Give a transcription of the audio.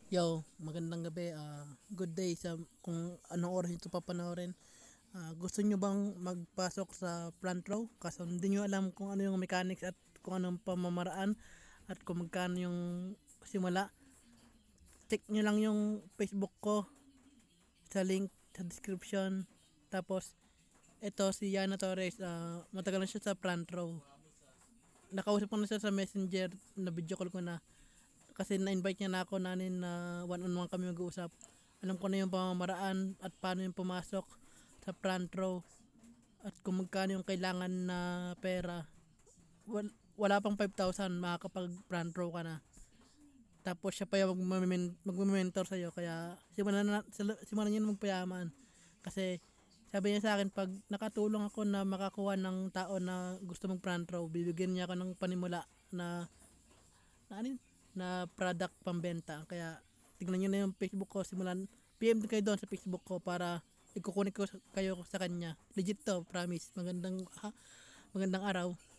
Yo, magandang gabi. Good day sa kung anong oras ito papanoorin. Gusto nyo bang magpasok sa front row? Kaso hindi nyo alam kung ano yung mechanics at kung anong pamamaraan at kung magkano yung simula. Check nyo lang yung Facebook ko sa link sa description. Tapos, ito si Yana Torres. Matagal na siya sa front row. Nakausap ko na siya sa messenger, na video call ko na. Kasi na-invite niya na ako nanin na one-on-one kami mag-uusap. Alam ko na yung pamamaraan at paano yung pumasok sa front row at kung magkano yung kailangan na pera. Wala pang 5,000 makakapag front row ka na. Tapos siya pa yung magme-mentor sa'yo, kaya simulan niya na magpayaman. Kasi sabi niya sa akin, pag nakatulong ako na makakuha ng tao na gusto mong front row, bibigyan niya ako ng panimula na ano yun? Na product pambenta. Kaya tignan nyo na yung Facebook ko, simulan PM kayo doon sa Facebook ko para ikukunik ko kayo sa kanya. Legit to, promise. Magandang araw.